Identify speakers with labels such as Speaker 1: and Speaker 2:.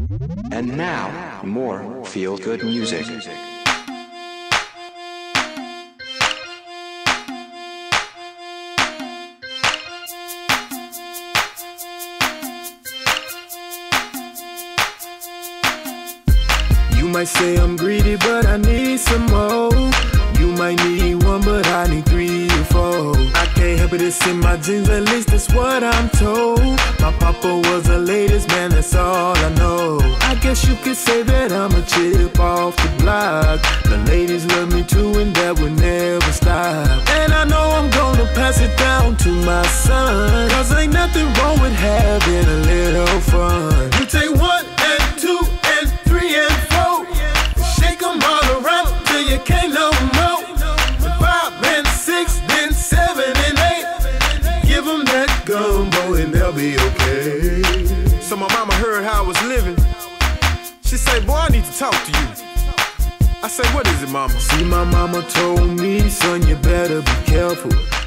Speaker 1: And now, more feel-good music.
Speaker 2: You might say I'm greedy, but I need some more. You might need one, but I need 3 or 4. I can't help it, it's in my genes, at least that's what I'm told. My papa was the latest man, that's all I know. I guess you could say that I'm a chip off the block. The ladies love me too, and that would never stop. And I know I'm gonna pass it down to my son, cause ain't nothing wrong with having a little fun. You take 1 and 2 and 3 and 4, shake them all around till you can't no more. 5 and 6, then 7 and 8, give them that gumbo and they'll be okay.
Speaker 3: So my mama heard how I was living. She said, boy, I need to talk to you. I said, what is it, mama?
Speaker 2: See, my mama told me, son, you better be careful.